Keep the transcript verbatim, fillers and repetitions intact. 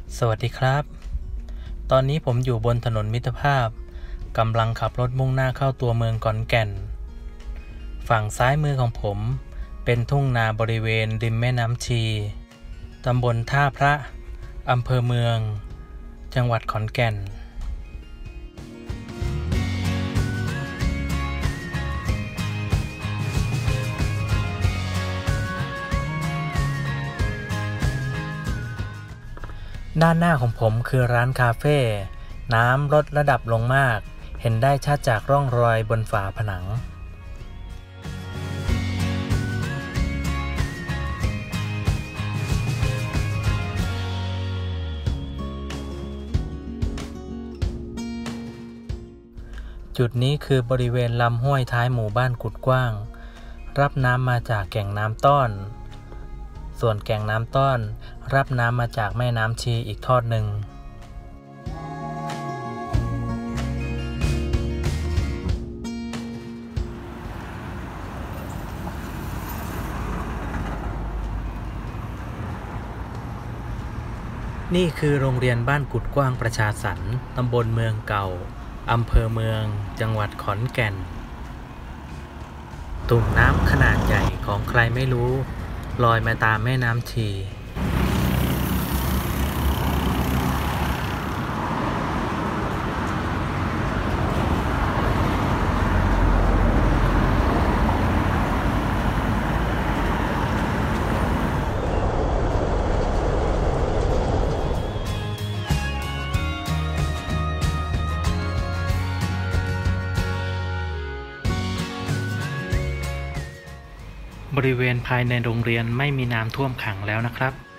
สวัสดีครับ ตอนนี้ผมอยู่บนถนนมิตรภาพกำลังขับรถมุ่งหน้าเข้าตัวเมืองขอนแก่น ฝั่งซ้ายมือของผมเป็นทุ่งนาบริเวณริมแม่น้ำชีตำบลท่าพระอำเภอเมืองจังหวัดขอนแก่นด้านหน้าของผมคือร้านคาเฟ่น้ำลดระดับลงมากเห็นได้ชัดจากร่องรอยบนฝาผนังจุดนี้คือบริเวณลำห้วยท้ายหมู่บ้านกุดกว้างรับน้ำมาจากแก่งน้ำต้อนส่วนแก่งน้ำต้อนรับน้ำมาจากแม่น้ำชีอีกทอดหนึ่งนี่คือโรงเรียนบ้านกุดกว้างประชาสรรค์ตำบลเมืองเก่าอำเภอเมืองจังหวัดขอนแก่นตุ่มน้ำขนาดใหญ่ของใครไม่รู้ลอยมาตามแม่น้ำชีบริเวณภายในโรงเรียนไม่มีน้ำท่วมขังแล้วนะครับ